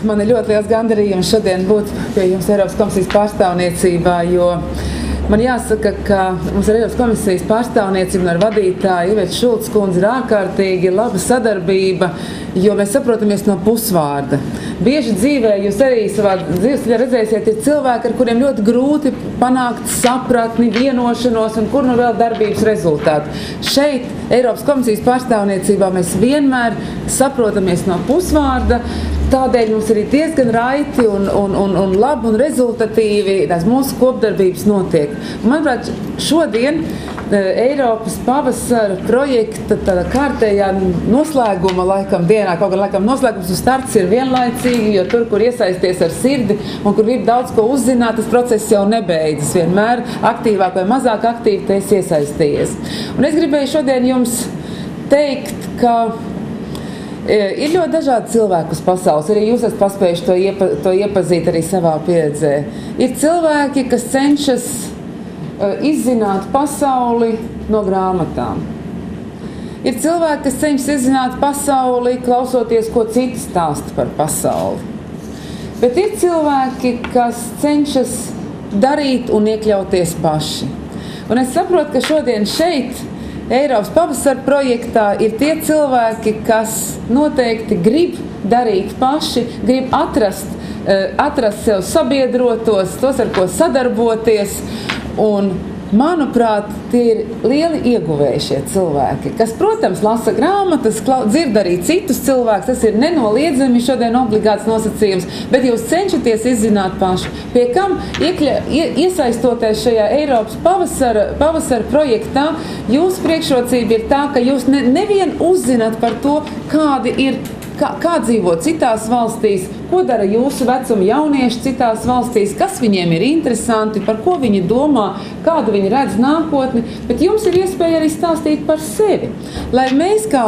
Man ir ļoti liels gandarījums šodien būt pie jums Eiropas komisijas pārstāvniecībā, jo man jāsaka, ka mums ar Eiropas komisijas pārstāvniecību un ar vadītāju Ivetu Šulc kundzi ir ārkārtīgi laba sadarbība, jo mēs saprotamies no pusvārda. Bieži dzīvē jūs arī savā dzīves redzēsiet, ir cilvēki, ar kuriem ļoti grūti panākt sapratni, vienošanos un kur nu vēl darbības rezultātu. Šeit Eiropas komisijas pārstāvniecībā mēs vienmēr saprotamies no pusvārda. Tādēļ mums arī diezgan raiti un labi un rezultatīvi tās mūsu kopdarbības notiek. Manuprāt, šodien Eiropas pavasara projekta tādā kārtējā noslēguma laikam dienā, kaut gan laikam noslēgums un starts ir vienlaicīgi, jo tur, kur iesaisties ar sirdi un kur grib daudz ko uzzināt, tas process jau nebeidzas. Vienmēr aktīvāk vai mazāk aktīvi te esi iesaistījies. Un es gribēju šodien jums teikt, ka ir ļoti dažādi cilvēki uz pasaules, arī jūs esat paspējuši to iepazīt arī savā pieredzē. Ir cilvēki, kas cenšas izzināt pasauli no grāmatām. Ir cilvēki, kas cenšas izzināt pasauli, klausoties, ko citi stāsta par pasauli. Bet ir cilvēki, kas cenšas darīt un iekļauties paši. Un es saprotu, ka šodien šeit Eiropas pavasara projektā ir tie cilvēki, kas noteikti grib darīt paši, grib atrast sev sabiedrotos, tos, ar ko sadarboties. Un, manuprāt, tie ir lieli ieguvēji šie cilvēki, kas, protams, lasa grāmatas, dzird arī citus cilvēkus, tas ir nenoliedzami šodien obligāts nosacījums, bet jūs cenšaties izzināt paši, pie kam iesaistoties šajā Eiropas pavasara projektā, jūsu priekšrocība ir tā, ka jūs nevien uzzināt par to, kā dzīvo citās valstīs, ko dara jūsu vecuma jaunieši citās valstīs, kas viņiem ir interesanti, par ko viņi domā, kādu viņi redz nākotni, bet jums ir iespēja arī stāstīt par sevi. Lai mēs kā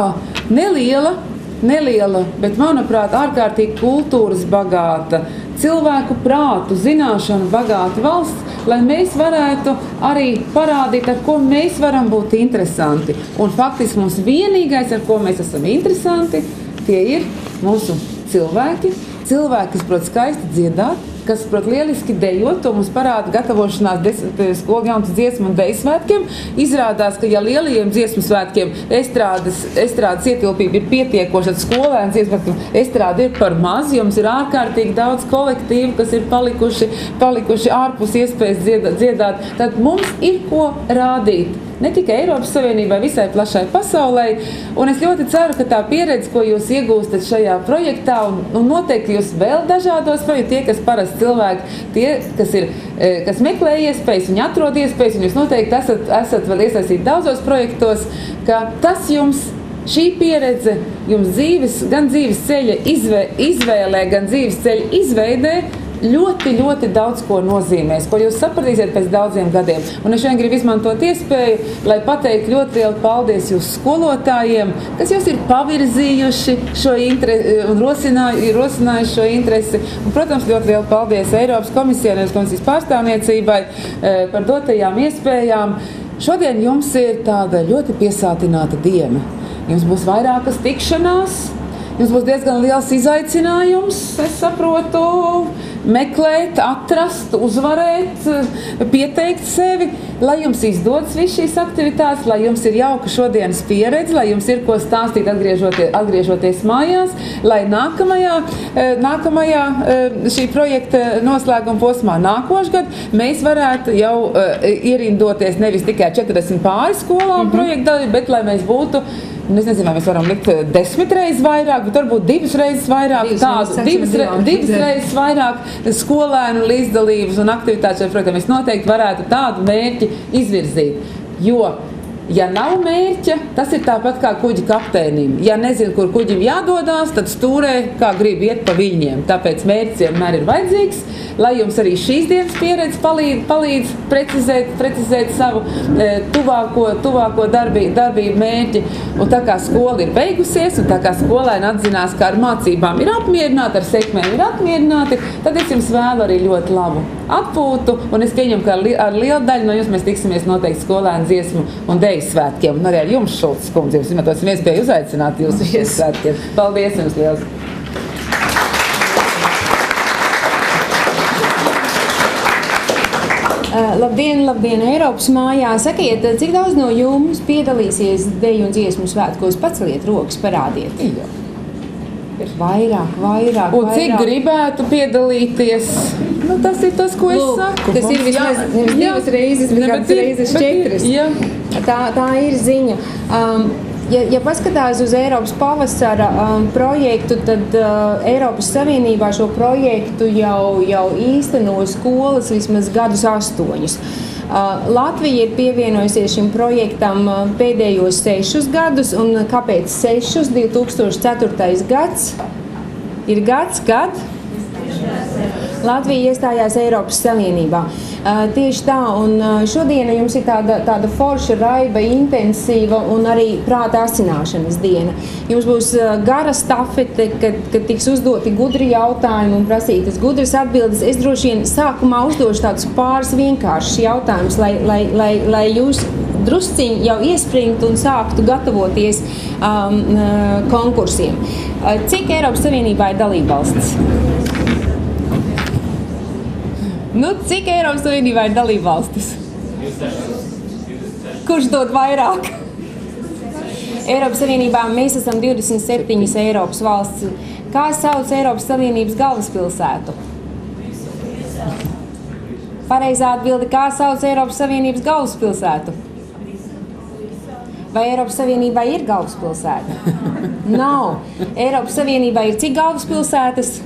neliela, bet, manuprāt, ārkārtīgi kultūras bagāta, cilvēku prātu, zināšanu bagāta valsts, lai mēs varētu arī parādīt, ar ko mēs varam būt interesanti. Un faktiski mums vienīgais, ar ko mēs esam interesanti, tie ir mūsu cilvēki, kas prot skaisti dziedāt, kas prot lieliski dejot, to mums parāda gatavošanās skolu jaunas dziesmu un deju svētkiem. Izrādās, ka ja lielajiem dziesmu svētkiem estrādes ietilpība ir pietiekoša, tad skolēnu dziesmu svētkiem estrāde ir par maz, jo mums ir ārkārtīgi daudz kolektīvu, kas ir palikuši ārpus iespējas dziedāt. Tad mums ir ko rādīt. Ne tikai Eiropas Savienībai, visai plašai pasaulē, un es ļoti ceru, ka tā pieredze, ko jūs iegūstat šajā projektā, un noteikti jūs vēl dažādos projektos, tie, kas parasti cilvēki, tie, kas meklē iespējas, viņi atrod iespējas, un jūs noteikti esat vēl iesaistīti daudzos projektos, ka tas jums, šī pieredze jums gan dzīves ceļa izvēlē, gan dzīves ceļa izveidē, ļoti, ļoti daudz ko nozīmēs, ko jūs sapratīsiet pēc daudziem gadiem. Un es šodien gribu izmantot iespēju, lai pateiktu ļoti lielu paldies jūsu skolotājiem, kas jūs ir pavirzījuši šo interesi un rosinājuši šo interesi. Un, protams, ļoti lielu paldies Eiropas komisijai un Eiropas komisijas pārstāvniecībai par dotajām iespējām. Šodien jums ir tāda ļoti piesātināta diena. Jums būs vairākas tikšanās. Jums būs diezgan liels izaicinājums, es saprotu, meklēt, atrast, uzvarēt, pieteikt sevi, lai jums izdodas viss šīs aktivitātes, lai jums ir jauka šodienas pieredze, lai jums ir ko stāstīt atgriežoties mājās, lai nākamajā šī projekta noslēguma posmā nākošgad mēs varētu jau ierindoties nevis tikai 40 pāri skolām projekta dalību, bet lai mēs būtu, es nezinu, vai mēs varam likt 10 reizes vairāk, bet varbūt 2 reizes vairāk, divas reizes vairāk skolēnu līdzdalības un aktivitātes šajā projektā. Mēs noteikti varētu tādu mērķi izvirzīt, jo, ja nav mērķa, tas ir tāpat kā kuģa kapteinim. Ja nezinu, kur kuģim jādodās, tad stūrē, kā grib iet pa viļņiem. Tāpēc mērķis vienmēr ir vajadzīgs, lai jums arī šīs dienas pieredze palīdz precizēt savu tuvāko darbību mērķi. Un tā kā skola ir beigusies, un tā kā skolēni atzinās, ka ar mācībām ir apmierināti, ar sekmēm ir apmierināti, tad es jums vēlu arī ļoti labu atpūtu, un es pieņemu, ka ar lielu daļu no jums mēs tiksimies noteikti skolēnu dziesmu un deju svētkiem, un arī ar jums, Šulc kundze, jums izmantosim iespēju uzaicināt jūs uz šiem svētkiem. Paldies jums liels! Labdien, Eiropas mājā. Sakiet, cik daudz no jums piedalīsies deju un dziesmu svētkos? Paceliet rokas, parādiet. Jā. Vairāk. Un cik gribētu piedalīties? Nu, tas ir tas, ko es saku. Tas ir vismaz nevis divas reizes, bet kādas reizes 4. Jā. Tā ir ziņa. Ja paskatās uz Eiropas pavasara projektu, tad Eiropas Savienībā šo projektu jau īsteno skolas vismaz gadus 8. Latvija ir pievienojusies šim projektam pēdējos 6 gadus, un kāpēc 6? 2004. gads ir gads, kad Latvija iestājās Eiropas Savienībā. Tieši tā, un šodien jums ir tāda forša, raiba, intensīva un arī prāta asināšanas diena. Jums būs gara stafete, kad tiks uzdoti gudri jautājumi un prasītas gudras atbildes. Es droši vien sākumā uzdošu tādus pāris vienkāršus jautājumus, lai jūs drusciņi jau iespringtu un sāktu gatavoties konkursiem. Cik Eiropas Savienībā ir dalībvalstis? Cik Eiropas Savienībā ir dalībvalstis? Kurš dod vairāk? Eiropas Savienībā mēs esam 27 Eiropas valsts. Kā sauc Eiropas Savienības galvaspilsētu? Pareizā atbilde, kā sauc Eiropas Savienības galvaspilsētu? Vai Eiropas Savienībā ir galvaspilsēta? Nav. Eiropas Savienībā ir cik galvaspilsētas?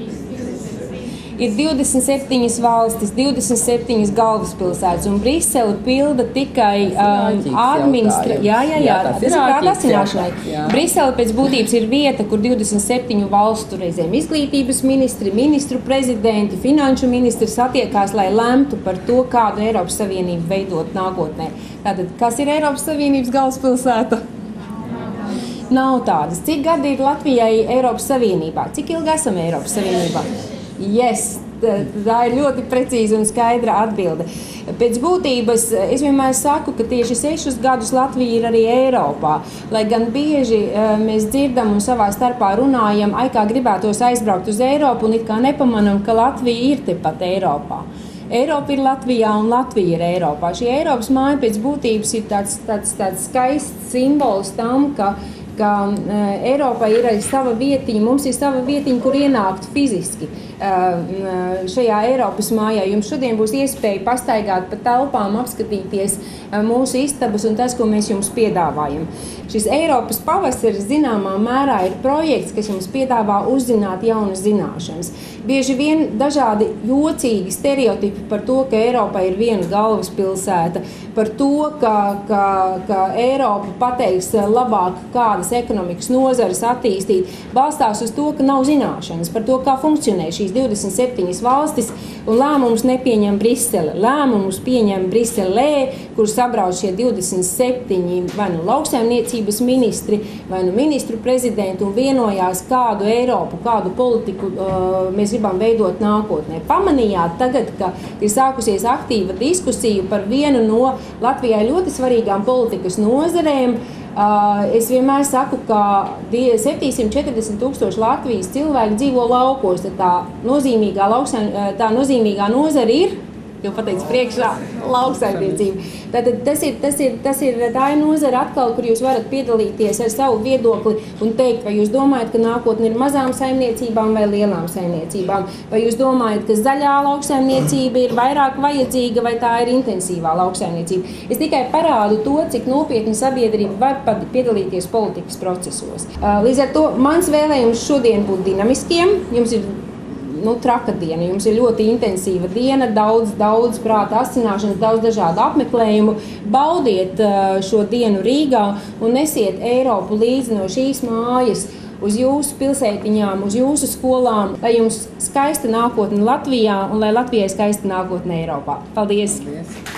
Ir 27 valstis, 27 galvaspilsētas, un Brisele pilda tikai administrāciju. Jā, tas ir prāta asināšanai. Brisele pēc būtības ir vieta, kur 27 valstu reizēm izglītības ministri, ministru prezidenti, finanšu ministri satiekās, lai lemtu par to, kādu Eiropas Savienību veidot nākotnē. Tātad, kas ir Eiropas Savienības galvaspilsēta? Nav tādas. Cik gadi ir Latvijai Eiropas Savienībā? Cik ilgi esam Eiropas Savienībā? Yes, tā ir ļoti precīza un skaidra atbilde. Pēc būtības es vienmēr saku, ka tieši 6 gadus Latvija ir arī Eiropā. Lai gan bieži mēs dzirdam un savā starpā runājam, kā gribētos aizbraukt uz Eiropu un it kā nepamanam, ka Latvija ir tepat Eiropā. Eiropa ir Latvijā un Latvija ir Eiropā. Šī Eiropas māja pēc būtības ir tāds skaists simbols tam, ka Eiropai ir arī sava vietiņa, mums ir sava vietiņa, kur ienākt fiziski šajā Eiropas mājā. Jums šodien būs iespēja pastaigāt pa telpām, apskatīties mūsu istabas un tas, ko mēs jums piedāvājam. Šis Eiropas pavasaris zināmā mērā ir projekts, kas jums piedāvā uzzināt jaunas zināšanas. Bieži vien dažādi jocīgi stereotipi par to, ka Eiropa ir viena galvaspilsēta, par to, ka Eiropa pateiks labāk kādas ekonomikas nozares attīstīt, balstās uz to, ka nav zināšanas par to, kā funkcionē šīs 27 valstis, un lēmumus nepieņem Brisele. Lēmumus pieņem Briselē, kur sabrauc šie 27 vai nu lauksaimniecības ministri, vai nu ministru prezidenti un vienojās, kādu Eiropu, kādu politiku mēs gribam veidot nākotnē. Pamanījāt tagad, ka ir sākusies aktīva diskusija par vienu no Latvijai ļoti svarīgām politikas nozarēm. Es vienmēr saku, ka 740 000 Latvijas cilvēki dzīvo laukos, tad tā nozīmīgā nozara ir, jau pateicu priekšā, lauksaimniecība. Tātad tā ir nozara atkal, kur jūs varat piedalīties ar savu viedokli un teikt, vai jūs domājat, ka nākotne ir mazām saimniecībām vai lielām saimniecībām, vai jūs domājat, ka zaļā lauksaimniecība ir vairāk vajadzīga vai tā ir intensīvā lauksaimniecība. Es tikai parādu to, cik nopietni sabiedrība var piedalīties politikas procesos. Līdz ar to mans vēlējums šodien būt dinamiskiem. Jums ir traka diena. Jums ir ļoti intensīva diena, daudz prāta asināšanas, daudz dažādu apmeklējumu. Baudiet šo dienu Rīgā un nesiet Eiropu līdzi no šīs mājas uz jūsu pilsētiņām, uz jūsu skolām, lai jums skaista nākotne Latvijā un lai Latvijai skaista nākotne Eiropā. Paldies!